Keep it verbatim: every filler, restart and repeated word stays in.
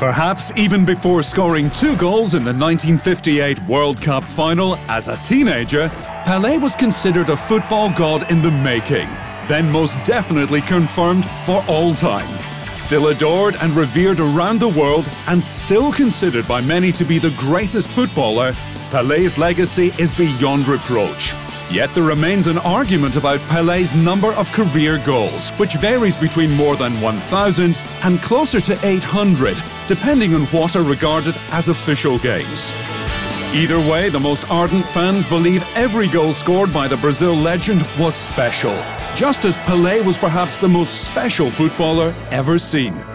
Perhaps even before scoring two goals in the nineteen fifty-eight World Cup final as a teenager, Pelé was considered a football god in the making, then most definitely confirmed for all time. Still adored and revered around the world and still considered by many to be the greatest footballer, Pelé's legacy is beyond reproach. Yet there remains an argument about Pelé's number of career goals, which varies between more than one thousand and closer to eight hundred, depending on what are regarded as official games. Either way, the most ardent fans believe every goal scored by the Brazil legend was special, just as Pelé was perhaps the most special footballer ever seen.